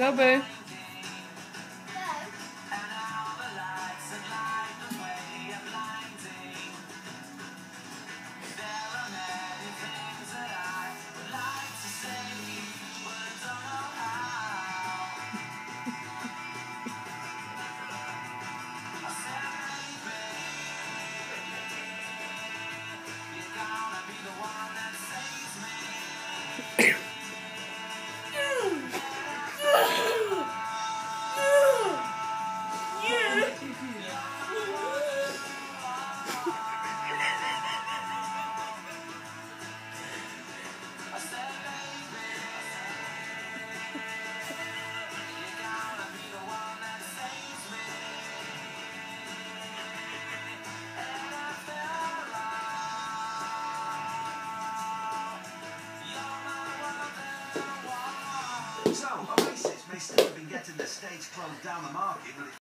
Go, boo. So, Oasis may still have been getting their stage closed down the market, but